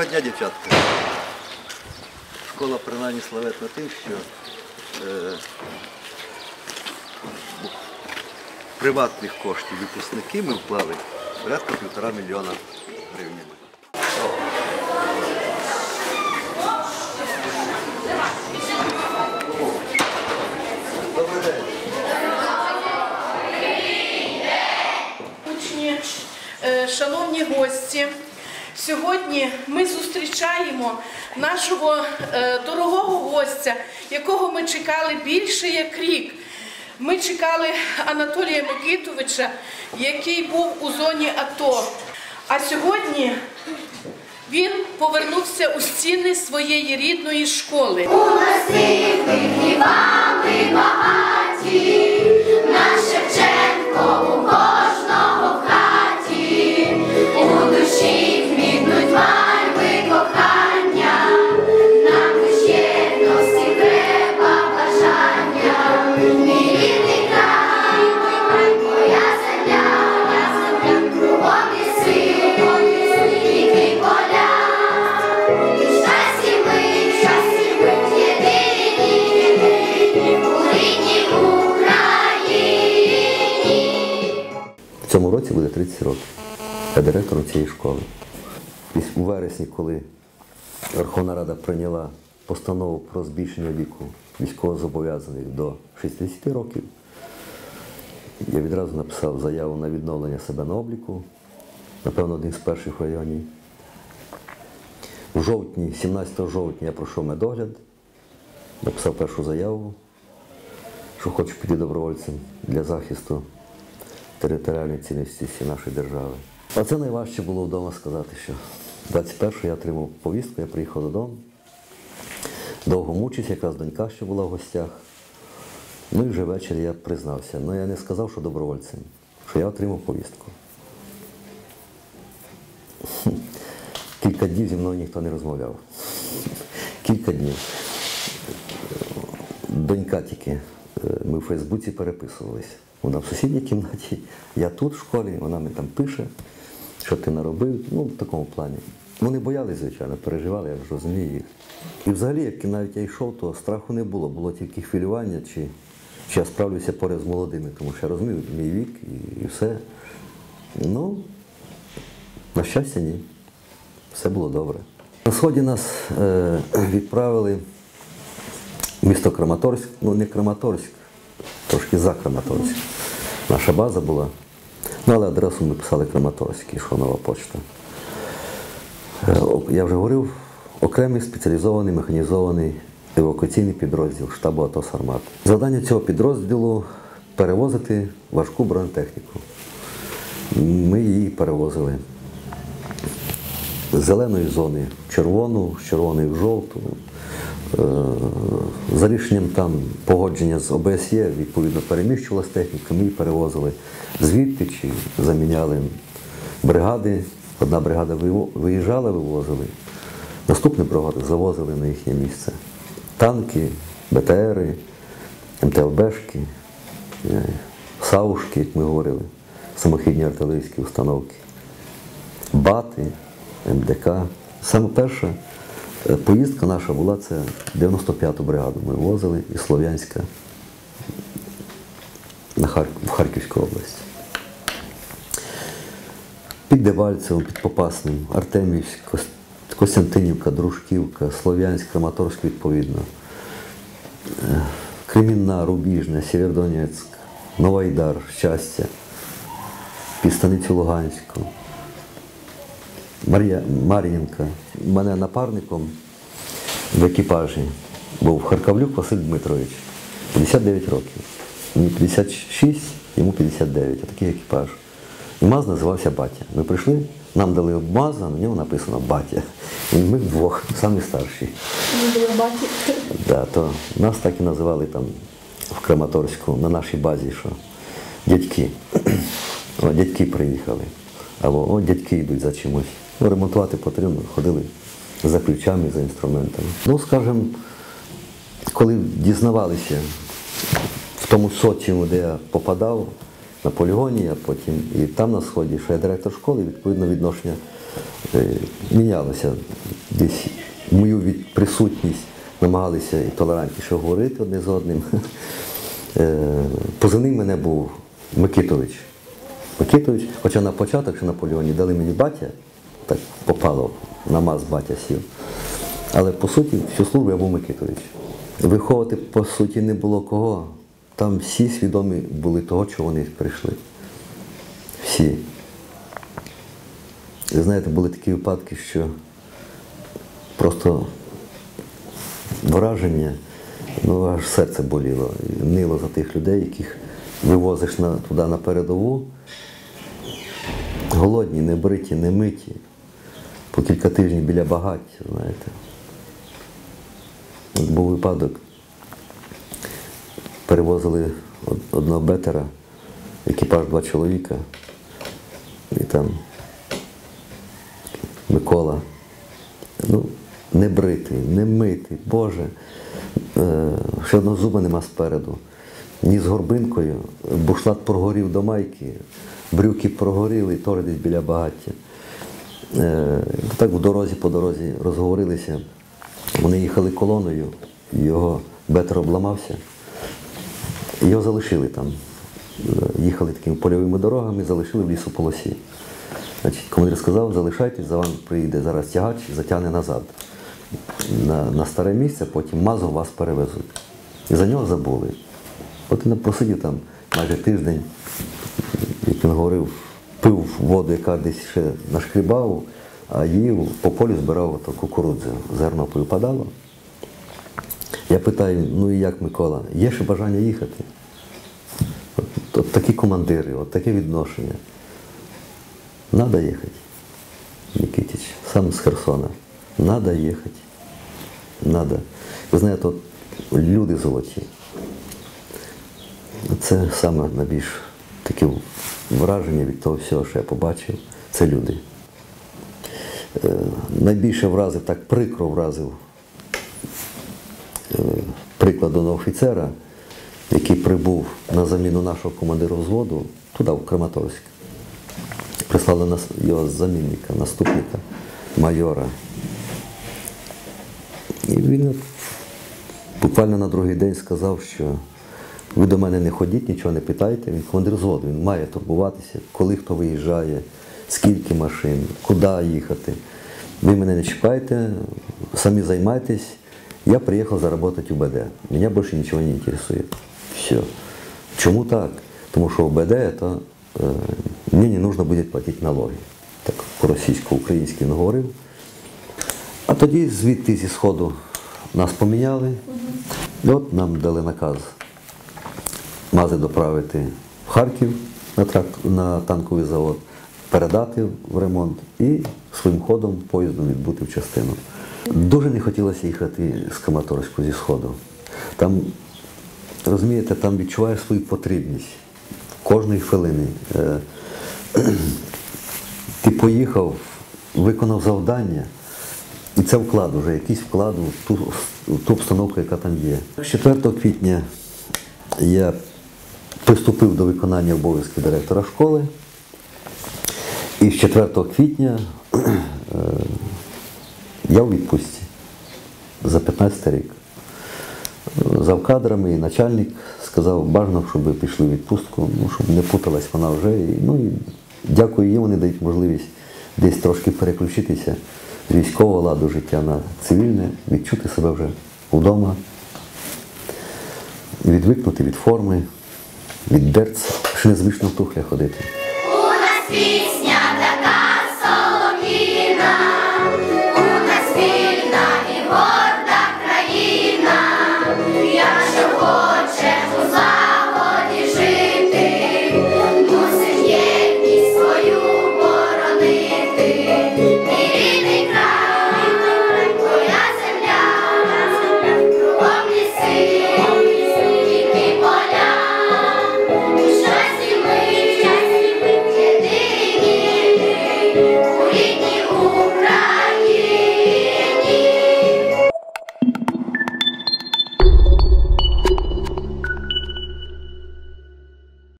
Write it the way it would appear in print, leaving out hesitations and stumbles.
дня, дівчатка. Школа принаймні славетна тим, що приватних коштів випускники ми вклали порядка 1,5 мільйона гривень. Добрий день. Учні, шановні гості, сьогодні ми зустрічаємо нашого дорогого гостя, якого ми чекали більше як рік. Ми чекали Анатолія Микитовича, який був у зоні АТО. А сьогодні він повернувся у стіни своєї рідної школи. У ласи вигрівали багаті, наш Шевченко у кожного в хаті, у душі квітнуть мальви кохання, нам лиш єдності треба бажання. Мій рідний край, моя земля, кругом ліси, і поля, і щасті ми, єдині, у рідній Україні. В цьому році буде 30 років. Я директором цієї школи. У вересні, коли Верховна Рада прийняла постанову про збільшення віку військовозобов'язаних до 60 років, я відразу написав заяву на відновлення себе на обліку, напевно, один з перших в районі. У жовтні, 17 жовтня я пройшов медогляд, написав першу заяву, що хочу піти добровольцем для захисту територіальної цілісності нашої держави. А це найважче було вдома сказати, що 21-го я отримав повістку, я приїхав додому, довго мучився, якраз донька ще була в гостях. Ну і вже ввечері я признався. Ну я не сказав, що добровольцем, що я отримав повістку. Кілька днів зі мною ніхто не розмовляв. Кілька днів. Донька тільки, ми в Фейсбуці переписувалися. Вона в сусідній кімнаті, я тут в школі, вона мені там пише, що ти наробив, ну в такому плані. Вони боялись, звичайно, переживали, я ж розумію їх. І взагалі, як навіть я йшов, то страху не було, було тільки хвилювання, чи я справлюся поряд з молодими, тому що я розумію, мій вік і все. Ну, на щастя, ні. Все було добре. На сході нас відправили в місто Краматорськ, ну не Краматорськ, трошки за Краматорськ. Наша база була, ну але адресу ми писали Краматорськ, йшов нова почта. Я вже говорив, окремий спеціалізований механізований евакуаційний підрозділ штабу АТО «Сармат». Завдання цього підрозділу – перевозити важку бронетехніку. Ми її перевозили з зеленої зони в червону, з червоної в жовту. За рішенням там погодження з ОБСЄ, відповідно, переміщувалася техніка, ми її перевозили звідти чи заміняли бригади. Одна бригада виїжджала, вивозили, наступну бригаду завозили на їхнє місце. Танки, БТРи, МТЛБшки, САУшки, як ми говорили, самохідні артилерійські установки, БАТи, МДК. Саме перша поїздка наша була, це 95-ту бригаду ми возили із Слов'янська в Харківську область. Під Дебальцевим, під Попасним, Артемівськ, Костянтинівка, Дружківка, Слов'янськ, Краматорськ відповідно, Кремінна, Рубіжне, Сєвєродонецьк, Новоайдар, Щастя, під Станицю Луганську, Мар'їнка. У мене напарником в екіпажі був Харкавлюк Василь Дмитрович, 59 років. Мені 56, йому 59, отакий екіпаж. І МАЗ називався «Батя». Ми прийшли, нам дали МАЗ, а на ньому написано «Батя». І ми вдвох, самі старші. Ми були баті. Да, то нас так і називали там в Краматорську, на нашій базі, що дядьки. О, дядьки приїхали. Або о, дядьки йдуть за чимось. Ну, ремонтувати потрібно, ходили за ключами, за інструментами. Ну, скажімо, коли дізнавалися в тому соціуму, де я попадав, на полігоні, а потім і там на Сході, що я директор школи, відповідно відношення Мінялося десь мою присутність, намагалися і толерантніше говорити одне з одним. Позивний мене був Микитович. Микитович, хоча на початок, що на полігоні, дали мені батя, так попало, на маз батя сів. Але по суті, всю службу я був Микитович. Виховувати, по суті, не було кого. Там всі свідомі були того, чого вони прийшли. Всі. І знаєте, були такі випадки, що просто враження, ну аж серце боліло, нило за тих людей, яких вивозиш туди на передову. Голодні, не бриті, не миті, по кілька тижнів біля багаття, знаєте. От був випадок, перевозили одного бетера, екіпаж 2 чоловіка, і там Микола, ну, не бритий, не митий, Боже, ще одного зуба нема спереду, ні з горбинкою, бушлат прогорів до майки, брюки прогоріли, теж десь біля багаття. Так по дорозі розговорилися, вони їхали колоною, його бетер обламався, його залишили там. Їхали такими польовими дорогами, залишили в лісополосі. Значить, командир сказав, залишайтесь, за вами приїде зараз тягач, затягне назад. На старе місце, потім мазом вас перевезуть. І за нього забули. От він просидів там майже тиждень, як він говорив, пив воду, яка десь ще нашкрібав, а їв, по полю збирав кукурудзу. Зерно випадало. Я питаю, ну і як, Микола, є ще бажання їхати? От такі командири, от таке відношення. Надо їхати, Нікітич, сам з Херсона. Надо їхати. Надо. Ви знаєте, от люди золоті. Це саме найбільш таке враження від того всього, що я побачив, це люди. Найбільше вразив, так прикро вразив приклад одного офіцера, який прибув на заміну нашого командира взводу туди, в Краматорськ. Прислали його замінника, наступника, майора. І він буквально на другий день сказав, що ви до мене не ходіть, нічого не питайте, він командир взводу, він має турбуватися, коли хто виїжджає, скільки машин, куди їхати. Ви мене не чекайте, самі займайтесь, я приїхав заработать УБД, мене більше нічого не інтересує. Все. Чому так? Тому що УБД – це мені не потрібно буде платити налоги. Так по-російсько-українськи він говорив. А тоді звідти зі Сходу нас поміняли. І от нам дали наказ мази доправити в Харків на танковий завод, передати в ремонт і своїм ходом, поїздом відбути в частину. Дуже не хотілося їхати з Краматорську зі Сходу. Там, розумієте, там відчуваєш свою потрібність кожної хвилини. Ти поїхав, виконав завдання, і це вклад вже, якийсь вклад в ту обстановку, яка там є. 4 квітня я приступив до виконання обов'язків директора школи, і з 4 квітня я у відпустці за 15 рік. Завкадрами і начальник сказав, бажано, щоб ви пішли в відпустку, щоб не путалась вона вже. І дякую їм, вони дають можливість десь трошки переключитися з військового ладу життя на цивільне, відчути себе вже вдома, відвикнути від форми, від берця, ще незвично в туфлях ходити. У нас